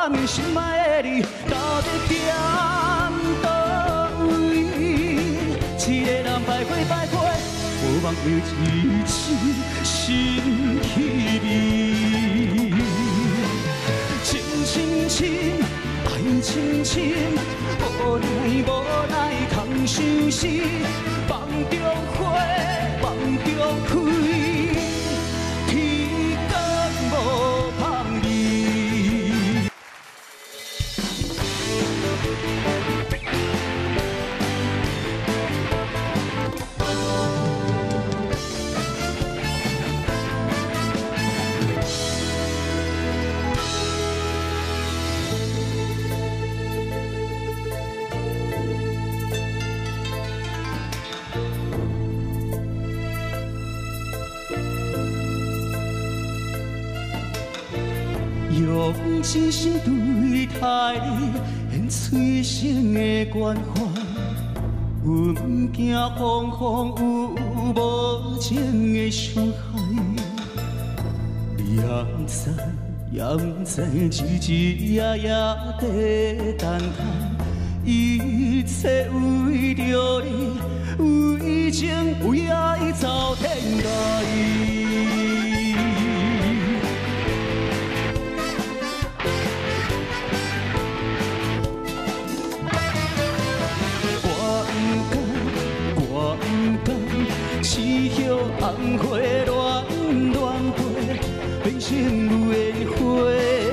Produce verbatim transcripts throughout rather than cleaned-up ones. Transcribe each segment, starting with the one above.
暗心爱的你，到底踮倒位？一个人徘徊徘徊，无望有一次心气味。亲亲亲，爱亲亲，无奈无奈空相思，梦中花，梦中开。 用真心对待你，献催生的关怀。阮不惊风风有无情的伤害。你也不知，也不知，日日夜夜在等待，一切为着你，为情为爱走天涯。 痴叶红花乱乱飞，变成有的花。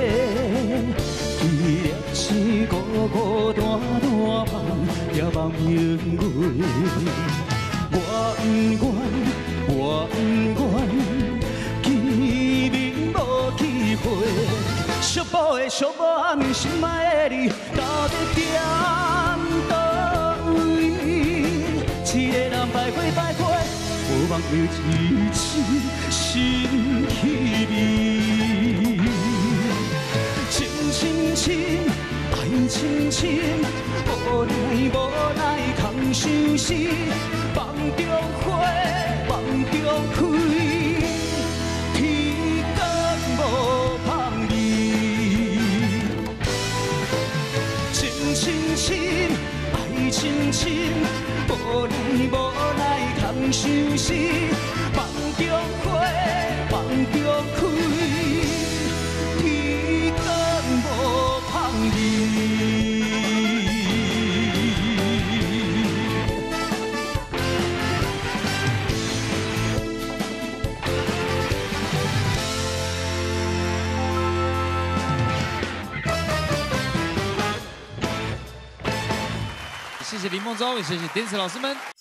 记粒星孤孤单单梦，也梦明月。我不愿，我不愿，见面无机会。寂寞的寂寞暗心爱的你，到底踮倒位？一个人徘徊徘徊。 无望有一次心气味，亲亲亲，爱亲亲，无奈无奈空相思，梦中花，梦中开，天光无香味，亲亲亲，爱亲亲，无奈无奈。 空相思，梦中花，梦中开，天光无香味。 谢谢林梦中，也谢谢电子老师们。